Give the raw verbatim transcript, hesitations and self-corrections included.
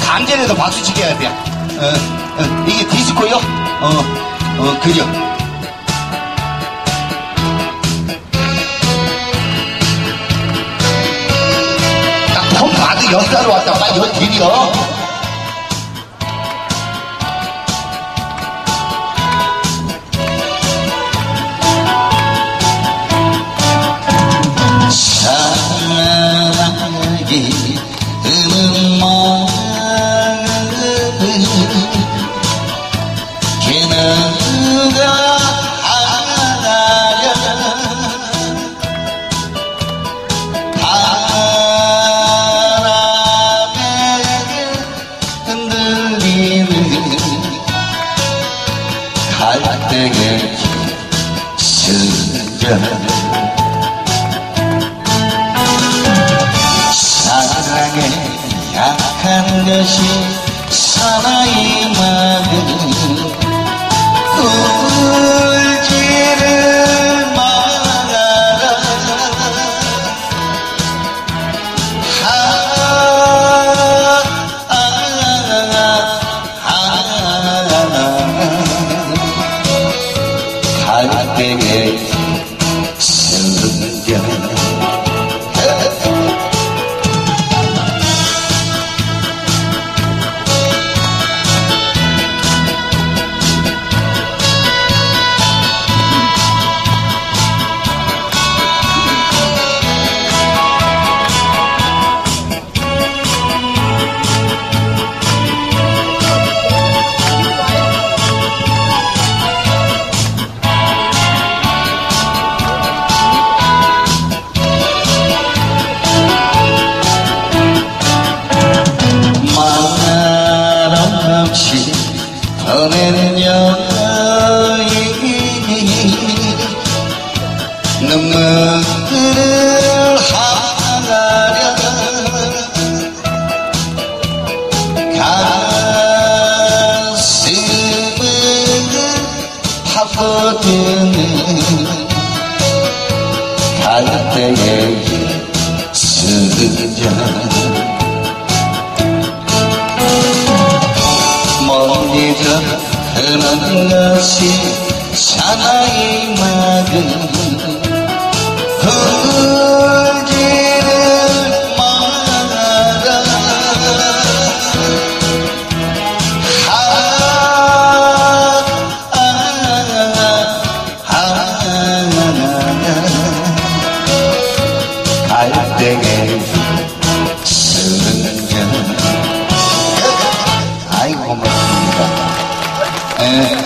간절해도 박수 치게 해야 돼. 어, 어, 이게 디스코요? 어, 어, 그죠? 딱 폼 봐도 연사로 왔다. 빨리 연 드려. 사랑하기 드는 마음은 걔네가 알아야 바람에 흔들리는 갈대의 순간 사랑에 약한 것이 사나이 마음 울지를 말아라 아, 아, 아, 아, 갈대의 순간 보낸 여인이 눈물을 하가려 가슴을 파고드는 갈대의 순간 멀리서 흐르는 것이 사나이 마음 울지를 말아라 아, 아, 아, 아, 갈대의 순간 아이고 고맙습니다. 에.